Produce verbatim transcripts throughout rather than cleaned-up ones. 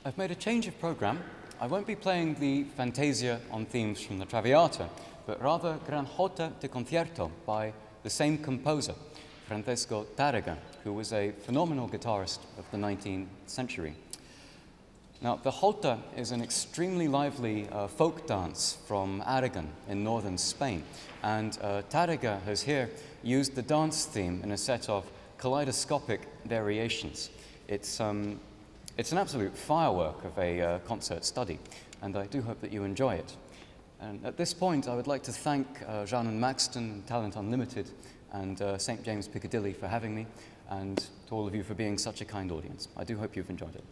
I've made a change of programme. I won't be playing the Fantasia on themes from the Traviata, but rather Gran Jota de Concierto by the same composer, Francesco Tarrega, who was a phenomenal guitarist of the nineteenth century. Now, the Jota is an extremely lively uh, folk dance from Aragon in northern Spain, and uh, Tarrega has here used the dance theme in a set of kaleidoscopic variations. It's, um, it's an absolute firework of a uh, concert study, and I do hope that you enjoy it. And at this point, I would like to thank uh, Jean and Maxton and Talent Unlimited and uh, St James Piccadilly for having me, and to all of you for being such a kind audience. I do hope you've enjoyed it.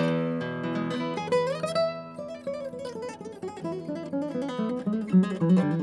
Thank you.